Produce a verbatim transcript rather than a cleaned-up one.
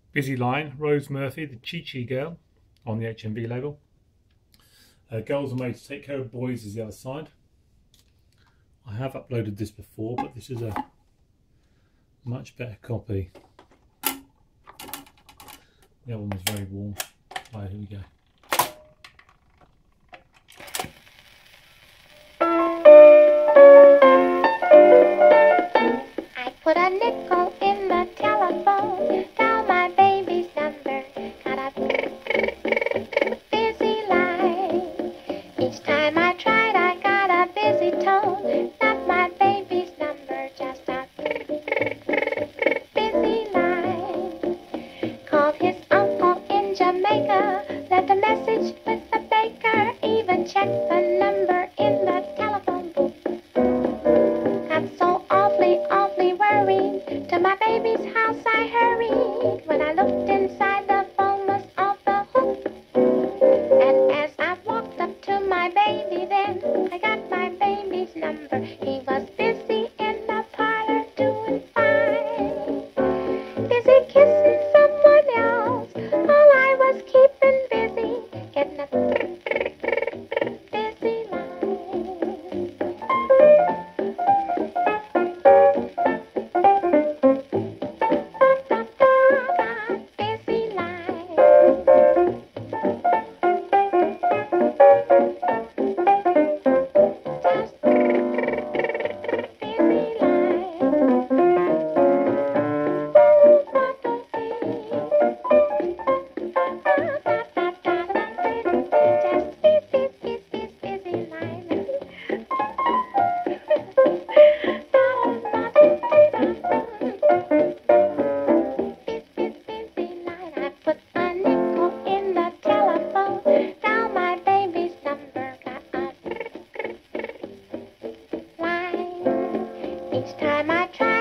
Busy Line, Rose Murphy, the Chi Chi Girl on the H M V label. Uh, Girls Are Made to Take Care of Boys is the other side. I have uploaded this before, but this is a much better copy. The other one was very warm. Right, here we go. I put a nickel in the telephone, dial my baby's number, got a busy line. Each time I tried, I got a busy tone. Not my baby's number, just a busy line. Called his uncle in Jamaica, left a message with the baker, even checked the number in the telephone booth. Got so awfully, awfully worried. To my baby's house I hurried. When I looked inside, the phone was off the hook. And as I walked up to my baby then, I got my baby's number. He was busy in the parlor doing fine. Busy kissing someone else, while I was keeping busy, getting a busy line. Busy line. Just busy I put a nickel in the telephone, dial my baby's number, got a line. Each time I try